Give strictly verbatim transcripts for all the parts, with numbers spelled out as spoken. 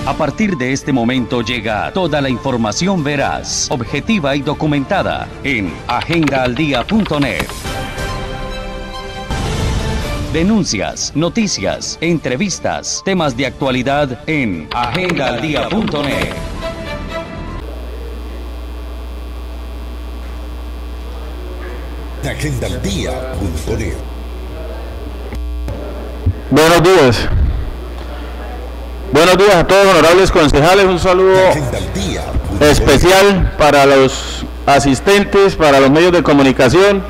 A partir de este momento llega toda la información veraz, objetiva y documentada en agenda al día punto net. Denuncias, noticias, entrevistas, temas de actualidad en agenda al día punto net. agenda al día punto net. Buenos días. Buenos días a todos, honorables concejales. Un saludo especial para los asistentes, para los medios de comunicación.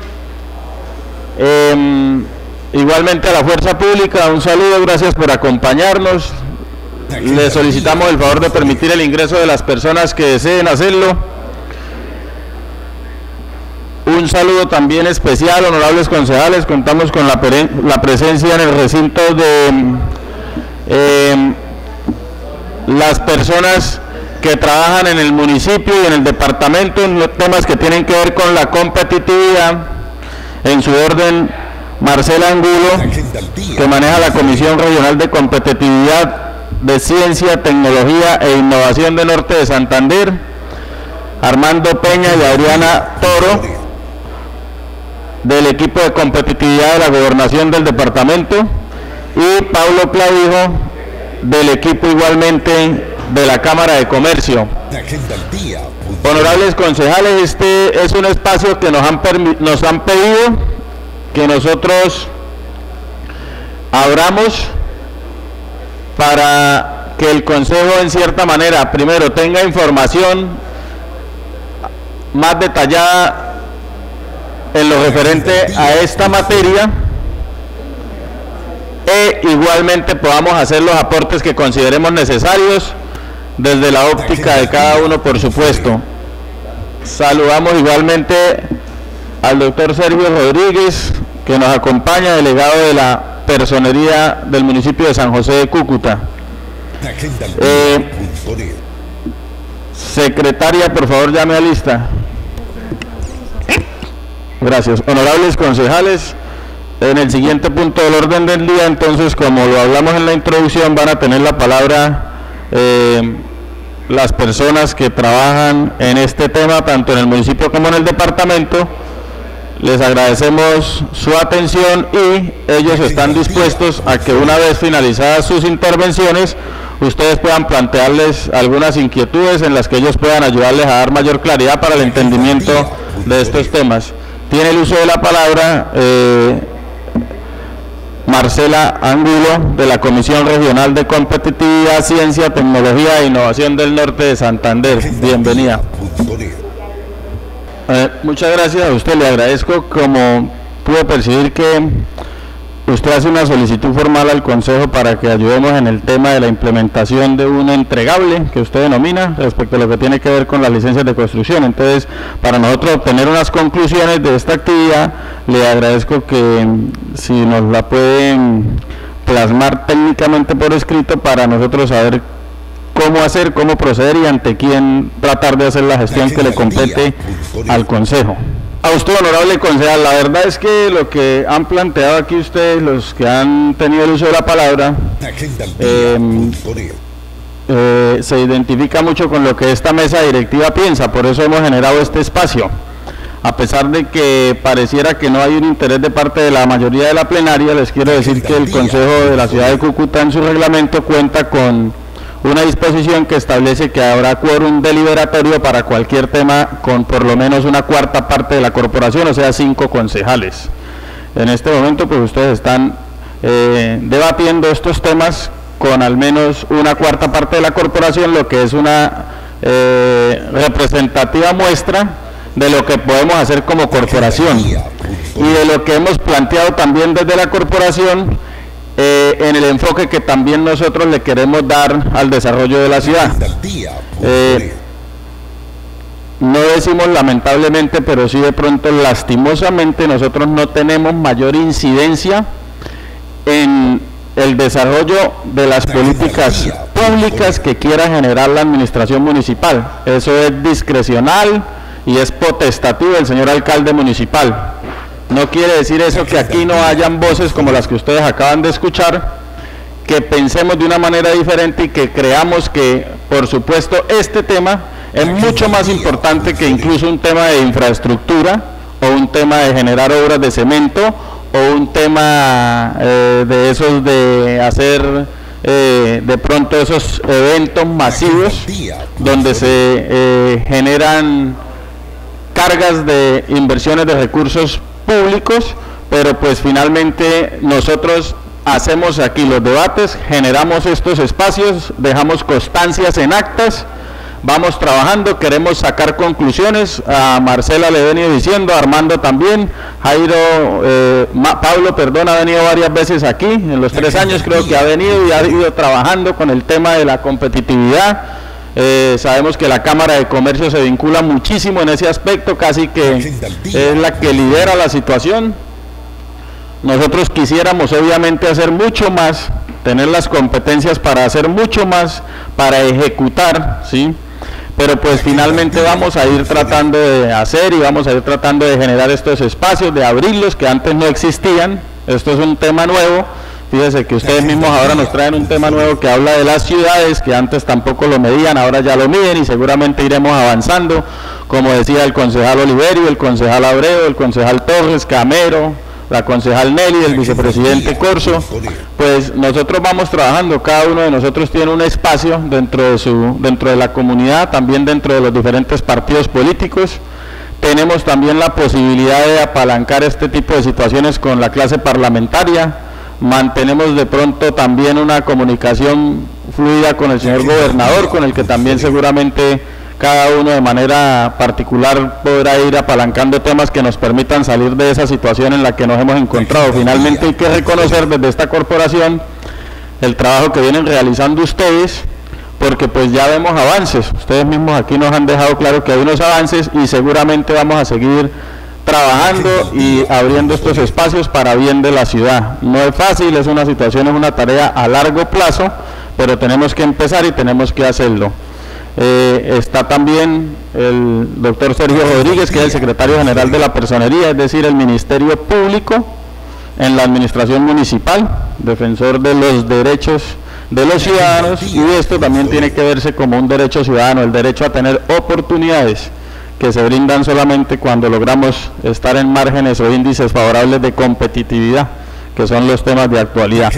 Eh, igualmente a la fuerza pública, un saludo, gracias por acompañarnos. Les solicitamos el favor de permitir el ingreso de las personas que deseen hacerlo. Un saludo también especial, honorables concejales. Contamos con la, la presencia en el recinto de eh, las personas que trabajan en el municipio y en el departamento en los temas que tienen que ver con la competitividad. En su orden, Marcela Angulo, que maneja la Comisión Regional de Competitividad de Ciencia, Tecnología e Innovación de Norte de Santander, Armando Peña y Adriana Toro, del equipo de competitividad de la Gobernación del departamento, y Pablo Clavijo, del equipo igualmente de la Cámara de Comercio. Honorables concejales, este es un espacio que nos han, nos han pedido que nosotros abramos para que el Consejo, en cierta manera, primero tenga información más detallada en lo referente a esta materia, e igualmente podamos hacer los aportes que consideremos necesarios desde la óptica de cada uno, por supuesto. Saludamos igualmente al doctor Sergio Rodríguez, que nos acompaña, delegado de la Personería del municipio de San José de Cúcuta. Eh, secretaria, por favor, llame a lista. Gracias. Honorables concejales, en el siguiente punto del orden del día, entonces, como lo hablamos en la introducción, van a tener la palabra eh, las personas que trabajan en este tema, tanto en el municipio como en el departamento. Les agradecemos su atención y ellos están dispuestos a que, una vez finalizadas sus intervenciones, ustedes puedan plantearles algunas inquietudes en las que ellos puedan ayudarles a dar mayor claridad para el entendimiento de estos temas. Tiene el uso de la palabra eh, Marcela Angulo, de la Comisión Regional de Competitividad, Ciencia, Tecnología e Innovación del Norte de Santander. Bienvenida. Eh, muchas gracias a usted, le agradezco. Como pude percibir que usted hace una solicitud formal al Consejo para que ayudemos en el tema de la implementación de un entregable que usted denomina respecto a lo que tiene que ver con las licencias de construcción. Entonces, para nosotros obtener unas conclusiones de esta actividad, le agradezco que si nos la pueden plasmar técnicamente por escrito para nosotros saber cómo hacer, cómo proceder y ante quién tratar de hacer la gestión que le compete al Consejo. A usted, honorable concejal, la verdad es que lo que han planteado aquí ustedes, los que han tenido el uso de la palabra, eh, eh, se identifica mucho con lo que esta mesa directiva piensa. Por eso hemos generado este espacio. A pesar de que pareciera que no hay un interés de parte de la mayoría de la plenaria, les quiero decir que el Consejo de la Ciudad de Cúcuta, en su reglamento, cuenta con una disposición que establece que habrá quórum deliberatorio para cualquier tema con por lo menos una cuarta parte de la corporación, o sea, cinco concejales. En este momento, pues ustedes están eh, debatiendo estos temas con al menos una cuarta parte de la corporación, lo que es una eh, representativa muestra de lo que podemos hacer como corporación y de lo que hemos planteado también desde la corporación, Eh, en el enfoque que también nosotros le queremos dar al desarrollo de la ciudad. Eh, no decimos lamentablemente, pero sí de pronto lastimosamente, nosotros no tenemos mayor incidencia en el desarrollo de las políticas públicas que quiera generar la administración municipal. Eso es discrecional y es potestativo del señor alcalde municipal. No quiere decir eso que aquí no hayan voces como las que ustedes acaban de escuchar, que pensemos de una manera diferente y que creamos que, por supuesto, este tema es mucho más importante que incluso un tema de infraestructura o un tema de generar obras de cemento o un tema eh, de esos de hacer eh, de pronto esos eventos masivos donde se eh, generan cargas de inversiones de recursos públicos, pero pues finalmente nosotros hacemos aquí los debates, generamos estos espacios, dejamos constancias en actas, vamos trabajando, queremos sacar conclusiones. A Marcela le he venido diciendo, a Armando también, Jairo, eh, Ma, Pablo, perdón, ha venido varias veces aquí, en los tres años creo que ha venido y ha ido trabajando con el tema de la competitividad. Eh, sabemos que la Cámara de Comercio se vincula muchísimo en ese aspecto, casi que es la que lidera la situación. Nosotros quisiéramos obviamente hacer mucho más, tener las competencias para hacer mucho más, para ejecutar, ¿sí? Pero pues finalmente vamos a ir tratando de hacer y vamos a ir tratando de generar estos espacios, de abrirlos que antes no existían. Esto es un tema nuevo. Fíjense que ustedes mismos ahora nos traen un tema nuevo que habla de las ciudades, que antes tampoco lo medían, ahora ya lo miden y seguramente iremos avanzando, como decía el concejal Oliverio, el concejal Abreu, el concejal Torres, Camero, la concejal Nelly, el vicepresidente Corso. Pues nosotros vamos trabajando, cada uno de nosotros tiene un espacio dentro de, su, dentro de la comunidad, también dentro de los diferentes partidos políticos. Tenemos también la posibilidad de apalancar este tipo de situaciones con la clase parlamentaria. Mantenemos de pronto también una comunicación fluida con el señor gobernador, con el que también seguramente cada uno de manera particular podrá ir apalancando temas que nos permitan salir de esa situación en la que nos hemos encontrado. Finalmente hay que reconocer desde esta corporación el trabajo que vienen realizando ustedes, porque pues ya vemos avances. Ustedes mismos aquí nos han dejado claro que hay unos avances y seguramente vamos a seguir trabajando y abriendo estos espacios para bien de la ciudad. No es fácil, es una situación, es una tarea a largo plazo, pero tenemos que empezar y tenemos que hacerlo. Eh, está también el doctor Sergio Rodríguez, que es el secretario general de la Personería, es decir, el Ministerio Público en la administración municipal, defensor de los derechos de los ciudadanos, y esto también tiene que verse como un derecho ciudadano, el derecho a tener oportunidades que se brindan solamente cuando logramos estar en márgenes o índices favorables de competitividad, que son los temas de actualidad.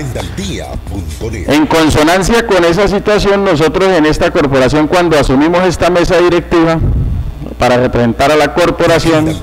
En consonancia con esa situación, nosotros en esta corporación, cuando asumimos esta mesa directiva para representar a la corporación,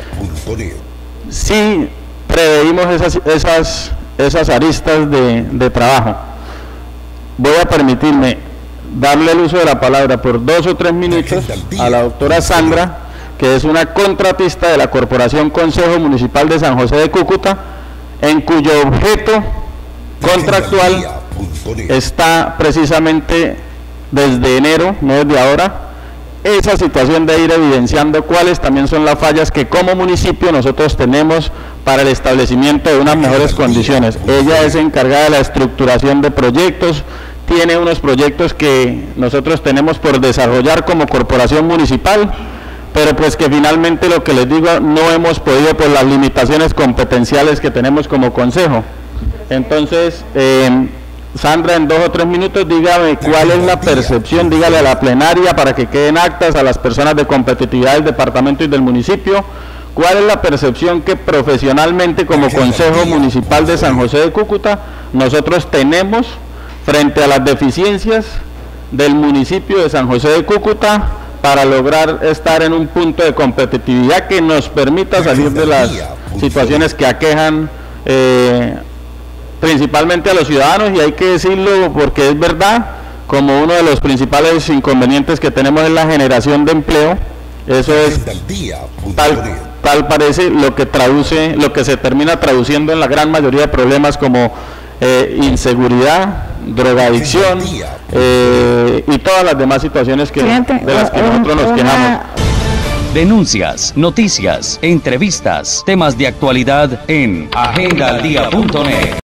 sí preveímos esas, esas, esas aristas de, de trabajo. Voy a permitirme darle el uso de la palabra por dos o tres minutos a la doctora Sandra, que es una contratista de la Corporación Consejo Municipal de San José de Cúcuta, en cuyo objeto contractual está precisamente desde enero, no desde ahora, esa situación de ir evidenciando cuáles también son las fallas que como municipio nosotros tenemos para el establecimiento de unas mejores condiciones. Ella es encargada de la estructuración de proyectos, tiene unos proyectos que nosotros tenemos por desarrollar como corporación municipal, pero pues que finalmente, lo que les digo, no hemos podido por las limitaciones competenciales que tenemos como consejo. Entonces, eh, Sandra, en dos o tres minutos, dígame cuál es la percepción, dígale a la plenaria para que queden actas, a las personas de competitividad del departamento y del municipio, cuál es la percepción que profesionalmente como Consejo Municipal de San José de Cúcuta nosotros tenemos frente a las deficiencias del municipio de San José de Cúcuta para lograr estar en un punto de competitividad que nos permita salir de las situaciones que aquejan eh, principalmente a los ciudadanos, y hay que decirlo porque es verdad, como uno de los principales inconvenientes que tenemos es la generación de empleo. Eso es tal, tal parece lo que traduce, lo que se termina traduciendo en la gran mayoría de problemas como eh, inseguridad, drogadicción eh, y todas las demás situaciones que, de las que nosotros nos quejamos. Denuncias, noticias, entrevistas, temas de actualidad en agenda al día punto net.